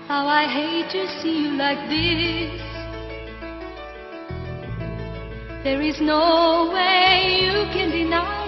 How I hate to see you like this. There is no way you can deny